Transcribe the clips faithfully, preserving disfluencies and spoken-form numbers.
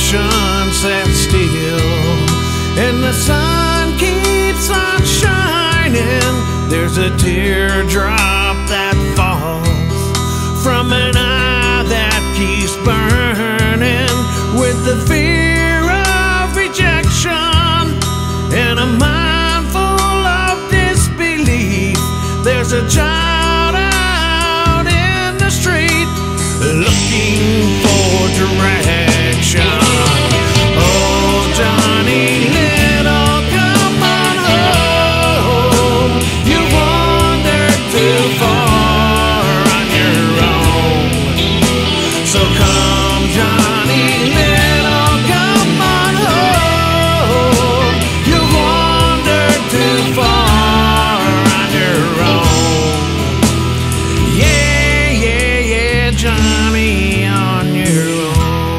direction set still, and the sun keeps on shining. There's a teardrop that falls from an eye that keeps burning with the fear of rejection, and a mind full of disbelief. There's a child out in the street looking for direction. Oh, Johnny little, come on home. You wandered too far on your own. So come, Johnny little, come on home. You wandered too far on your own. Yeah, yeah, yeah, Johnny, on your own.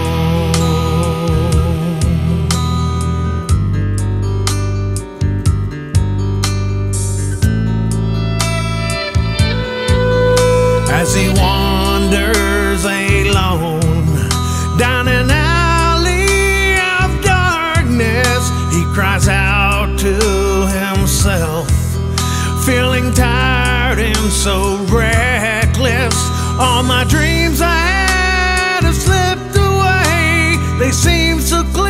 As he wanders alone down an alley of darkness, he cries out to himself, feeling tired and so reckless. All my dreams I had have slipped away. They seem so clear.